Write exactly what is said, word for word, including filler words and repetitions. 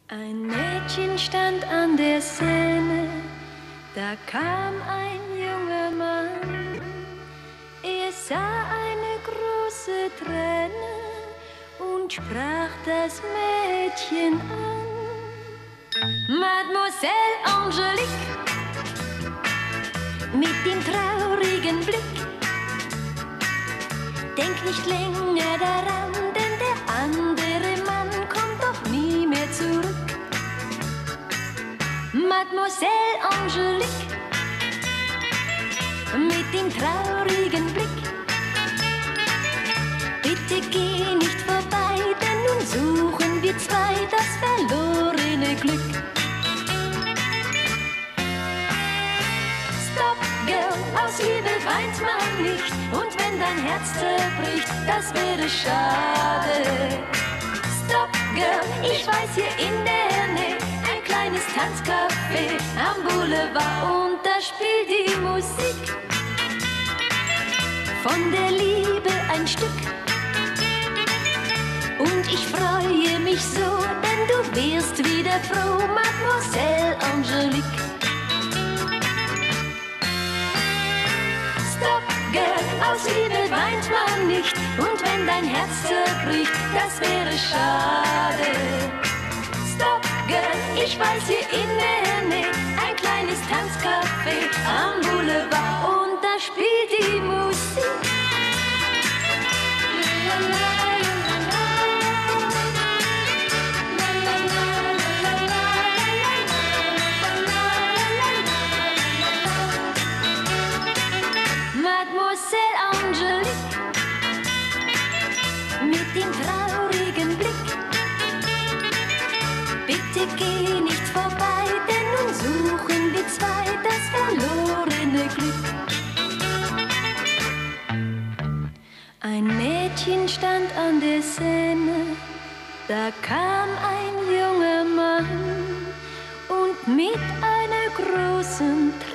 Ein Mädchen stand an der Seine, da kam ein junger Mann. Er sah eine große Träne und sprach das Mädchen an. Mademoiselle Angelique, mit dem traurigen Blick, denk nicht länger daran, denn der andere Mann kommt doch nie mehr zurück. Mademoiselle Angelique, mit dem traurigen Blick, bitte geh nicht vorbei, denn nun suchen wir zwei das verlorene Glück. Stop, Girl, aus Liebe weint man nicht, und wenn dein Herz zerbricht, das wäre schade. Stop, Girl, ich weiß hier in der Nähe ein kleines Tanzcafé am Boulevard, und da spielt die Musik von der Liebe ein Stück. Und ich freue mich so, denn du wirst wieder froh, Mademoiselle Angelique. Stop, Girl, aus Liebe weint man nicht, und wenn dein Herz zerbricht, das wäre schade. Stop, Girl, ich weiß hier in der Nähe ein kleines Tanzcafé am Boulevard, und da spielt die Musik. Mademoiselle Angelique, mit dem traurigen Blick, bitte geh nicht vorbei, denn nun suchen wir zwei das verlorene Glück. Ein Mädchen stand an der Seine, da kam ein junger Mann, und mit einer großen Träne